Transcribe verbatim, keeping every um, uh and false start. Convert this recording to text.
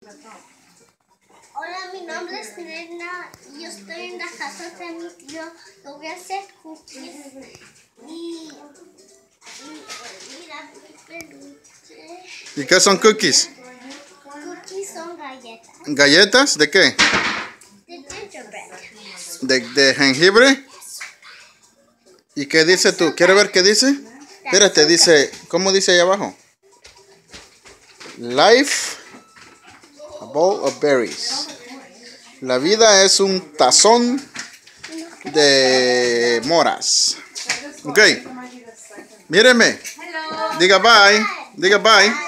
Hola, mi nombre es Mirna y yo estoy en la casa de mi tío. Yo voy a hacer cookies y, y mira mi peluche. ¿Y qué son cookies? Cookies son galletas. ¿Galletas? ¿De qué? De gingerbread. ¿De, de jengibre? ¿Y qué dice tú? ¿Quieres ver qué dice? Espérate, dice, ¿cómo dice ahí abajo? Life, a bowl of berries. La vida es un tazón de moras. Ok. Míreme. Diga bye. Diga bye.